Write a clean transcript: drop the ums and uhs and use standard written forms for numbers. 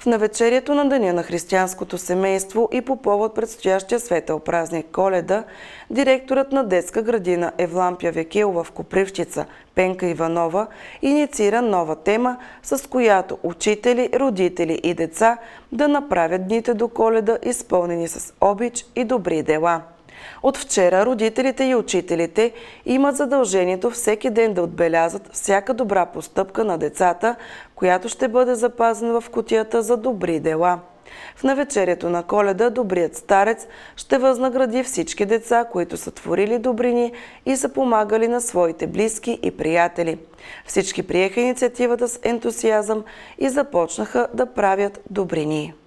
В навечерието на Деня на християнското семейство и по повод предстоящия светъл празник Коледа, директорът на детска градина Евлампия Векилова в Копривщица Пенка Иванова инициира нова тема, с която учители, родители и деца да направят дните до Коледа изпълнени с обич и добри дела. От вчера родителите и учителите имат задължението всеки ден да отбелязват всяка добра постъпка на децата, която ще бъде запазена в кутията за добри дела. В навечерието на Коледа добрият старец ще възнагради всички деца, които са творили добрини и са помагали на своите близки и приятели. Всички приеха инициативата с ентусиазъм и започнаха да правят добрини.